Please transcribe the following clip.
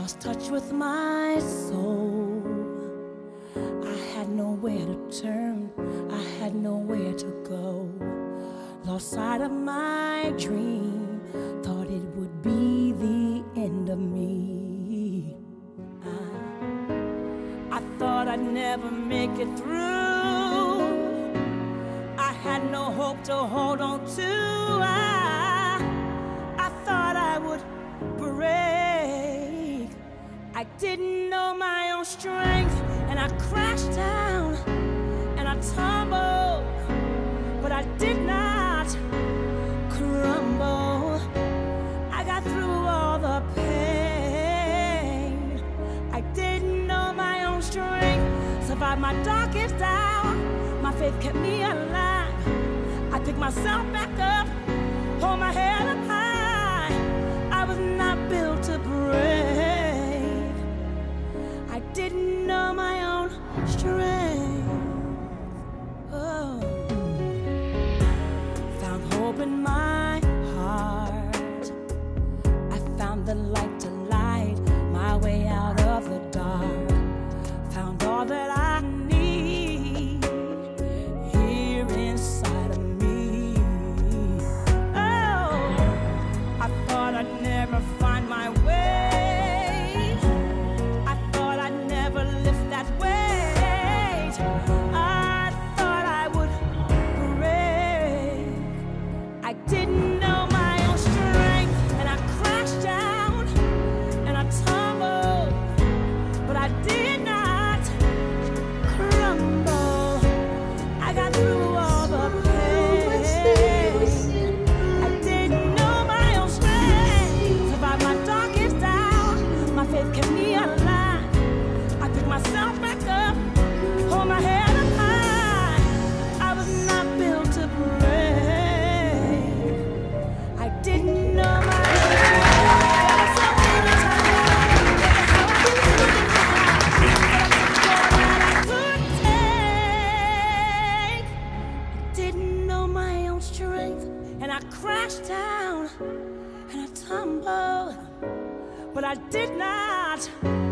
lost touch with my soul. I had nowhere to turn, I had nowhere to go. Lost sight of my dream, thought it would be the end of me. I thought I'd never make it through. I had no hope to hold on to. I thought I would break. I didn't know my own strength, and I crashed down and I tumbled, but I did not crumble. I got through all the pain. I didn't know my own strength, survived my darkest hour. My faith kept me alive. I picked myself back up, hold my head up high. I was not built to break. I didn't know my own strength. Oh. Found hope in my heart. I found the light to light my way out of the dark. Found all that I need here inside of me. Oh, I thought I'd never find my way. I thought I'd never lift that weight. I thought I would break. I didn't know my own strength, and I crashed down and I tumbled, but I did not crumble. I got through all the pain. I didn't know my own strength, survived my darkest hour. My faith kept me alive. I picked myself back up, hold my head up high. I was not built to break. I didn't know my own didn't know my own strength, and I crashed down and I tumbled, but I did not